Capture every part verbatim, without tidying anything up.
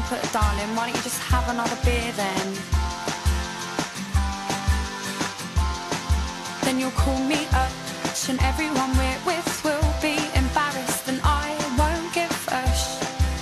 But darling, why don't you just have another beer then? Then you'll call me up, and everyone we're with will be embarrassed, and I won't give a sh.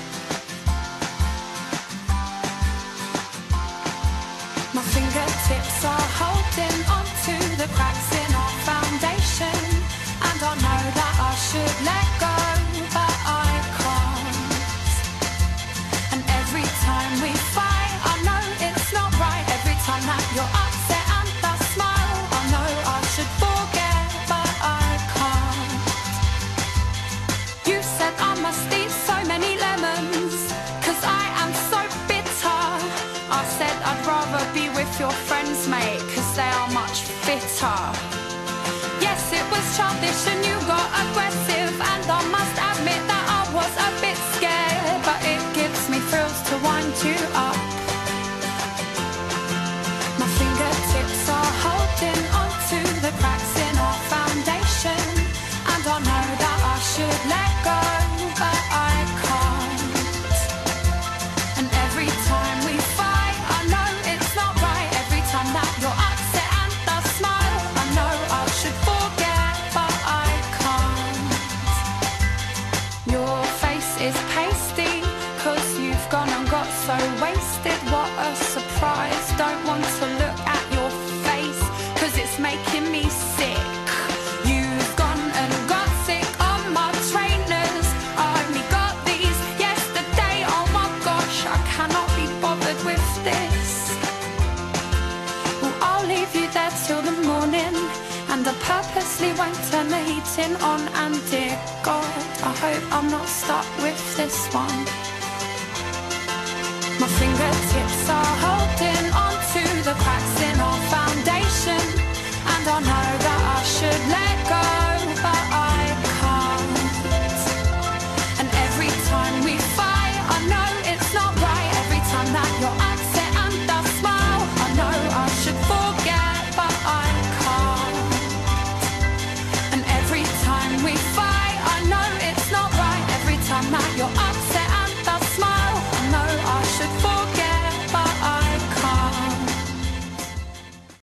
My fingertips are holding onto the cracks in our foundation, and I know that I should let go, but I can't. And every time we fight, I know it's not right. Every time that you're upset and I smile, I know I should forget, but I can't. You said I must eat so many lemons, cause I am so bitter. I said I'd rather be with your friends, mate, cause they are much fitter. Yes, it was childish and you got aggressive, and I must admit that I was a bit scared, but it gives me thrills to wind you up. My fingertips are holding onto the cracks in our foundation, and I know that I should let go, but I can't. And every time we fight, I know it's not right. Every time that you're upset and I smile, I know I should forget, but I can't. Your face is pasty, cause you've gone and got so wasted. What a surprise. Don't want to look at your face, cause it's making me sick. You've gone and got sick on my trainers. I only got these yesterday. Oh my gosh, I cannot be bothered with this. Well, I'll leave you there till the morning, and I purposely won't turn the heating on. And dear God, I hope I'm not stuck with this one. My fingertips are holding onto the cracks in our foundation, and I know that I should let go, but I can't. And every time we fight, I know it's not right. Every time that you're upset and I smile, I know I should forget, but I can't. And every time we fight, I know it's not right. Every time that you're upset